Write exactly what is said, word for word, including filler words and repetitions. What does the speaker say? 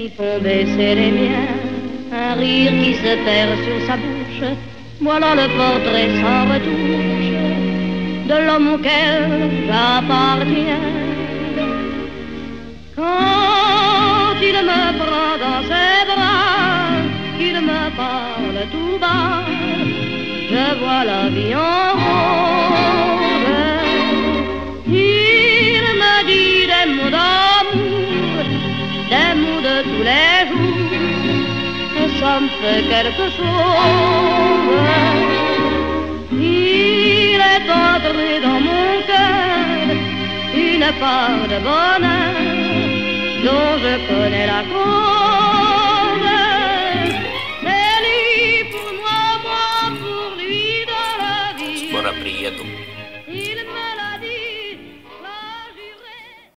qui font baisser les miens, un rire qui se perd sur sa bouche. Voilà le portrait sans retouche de l'homme auquel j'appartiens. Quand il me prend dans ses bras, qu'il me parle tout bas, je vois la vie en rose. Il me dit des mots d'amour, des mots de tous les jours, et ça me fait quelque chose. Il est entré dans mon cœur une part de bonheur dont je connais la cause. C'est lui pour moi, moi pour lui dans la vie. Spora Prijedu.